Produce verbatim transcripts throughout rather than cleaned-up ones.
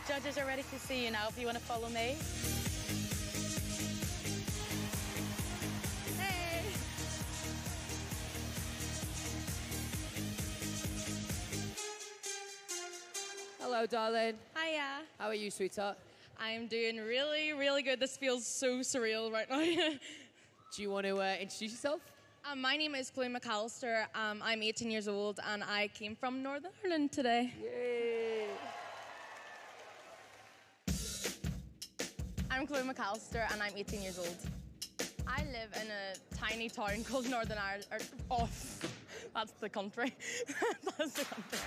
judges are ready to see you now. If you want to follow me. Hey. Hello, darling. Hiya. How are you, sweetheart? I'm doing really, really good. This feels so surreal right now. Do you want to uh, introduce yourself? Um, my name is Chloe McAllister. Um, I'm eighteen years old and I came from Northern Ireland today. Yay! I'm Chloe McAllister and I'm eighteen years old. I live in a tiny town called Northern Ireland. Or, oh, that's the country. That's the country.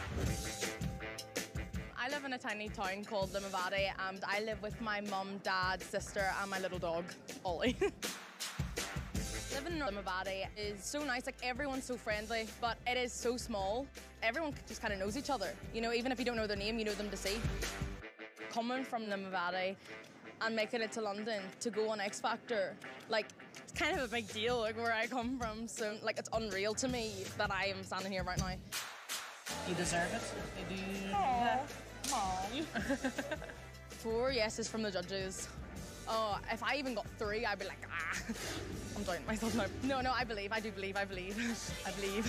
I live in a tiny town called Limavady and I live with my mum, dad, sister and my little dog, Ollie. Living in Limavady is so nice, like everyone's so friendly, but it is so small. Everyone just kind of knows each other. You know, even if you don't know their name, you know them to see. Coming from Limavady and making it to London to go on Xfactor, like, it's kind of a big deal, like where I come from. So, like, it's unreal to me that I am standing here right now. You deserve it. You do. Aww. Aww. Four yeses from the judges. Oh, if I even got three, I'd be like, ah. I'm doubting myself now. No, no, I believe, I do believe, I believe. I believe.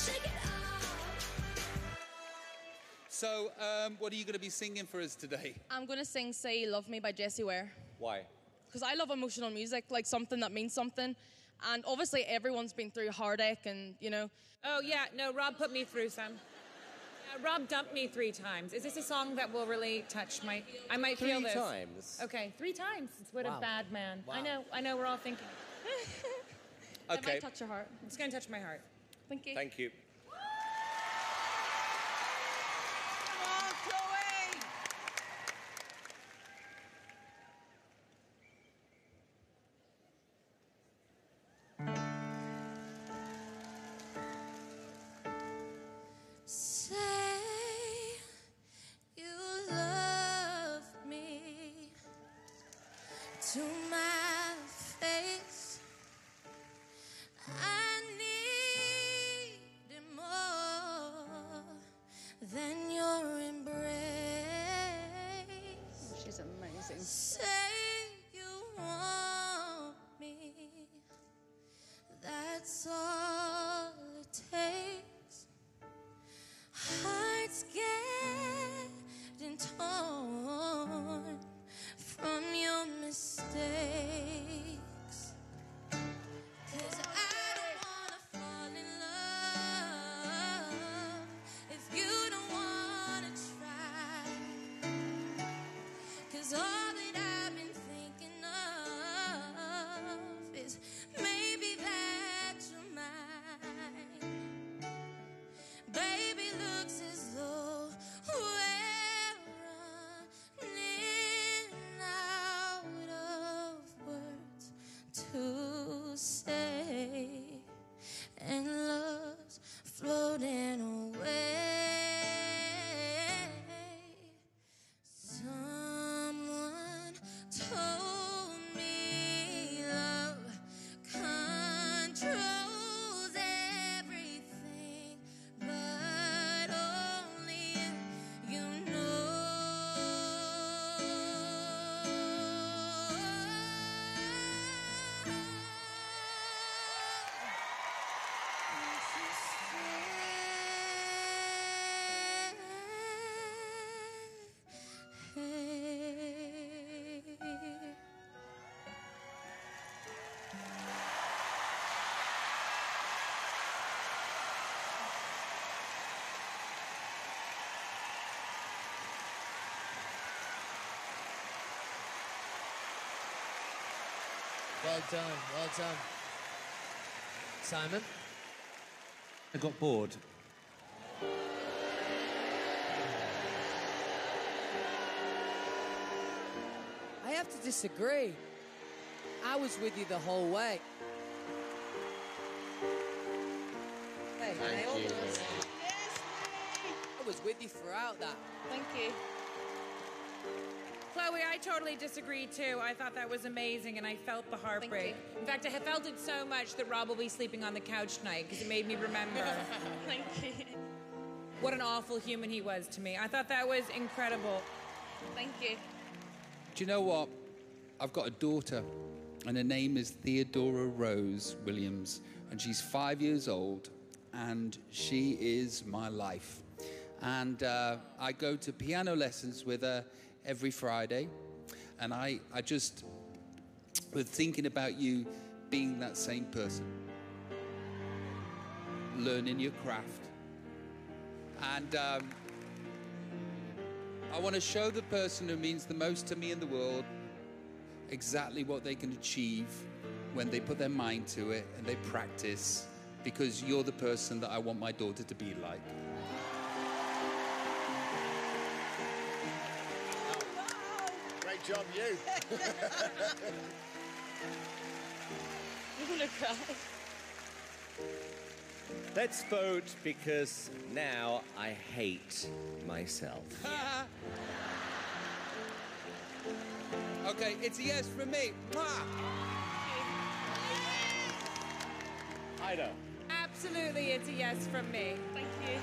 So, um, what are you going to be singing for us today? I'm going to sing Say You Love Me by Jessie Ware. Why? Because I love emotional music, like something that means something. And obviously everyone's been through heartache and, you know. Oh, yeah, no, Rob put me through some. Yeah, Rob dumped me three times. Is this a song that will really touch my... I might three feel this. Three times? Okay, three times. It's what wow. a bad man. Wow. I know, I know, we're all thinking. It Okay. might touch your heart. It's going to touch my heart. Thank you. Thank you. Say you love me to my face. I need it more than your embrace. She's amazing. Say you want me. That's all it takes. Hearts getting torn from your mistakes. 'Cause I don't wanna fall in love if you don't wanna try. 'Cause all that I've been thinking of is maybe that you're mine. Baby, looks as though we're running out of words to say, and love's floating away. Someone told me love controls everything, but only you know. Well done, well done. Simon? I got bored. I have to disagree. I was with you the whole way. Hey, Thank you. I was with you throughout that. Thank you. Chloe, I totally disagree too. I thought that was amazing and I felt the heartbreak. In fact, I have felt it so much that Rob will be sleeping on the couch tonight because it made me remember. Thank you. What an awful human he was to me. I thought that was incredible. Thank you. Do you know what? I've got a daughter, and her name is Theodora Rose Williams, and she's five years old, and she is my life. And uh, I go to piano lessons with her every Friday, and I, I just was thinking about you being that same person, learning your craft. And um, I want to show the person who means the most to me in the world exactly what they can achieve when they put their mind to it and they practice, because you're the person that I want my daughter to be like. Great job, you. I'm gonna cry. Let's vote, because now I hate myself. Okay, it's a yes from me. Ida. Absolutely, it's a yes from me. Thank you.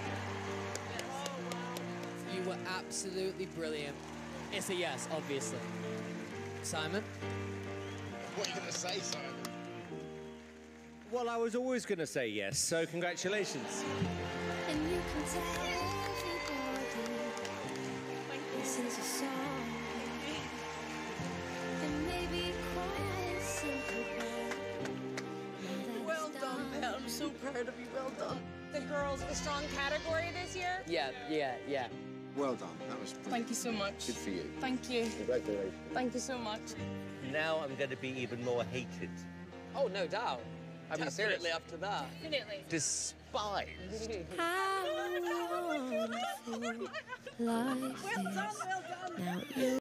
You were absolutely brilliant. It's a yes, obviously. Simon? What are you going to say, Simon? Well, I was always going to say yes, so congratulations. And you can tell everybody this is a song. And maybe quite simple, but Well done, Belle. I'm so proud of you. Well done. The girls, a strong category this year? Yeah, yeah, yeah. Well done. That was brilliant. Thank you so much. Good for you. Thank you. Congratulations. Thank you so much. Now I'm going to be even more hated. Oh, no doubt. I mean, seriously, Definitely. after that. Definitely. Despised. how wonderful life is. Now you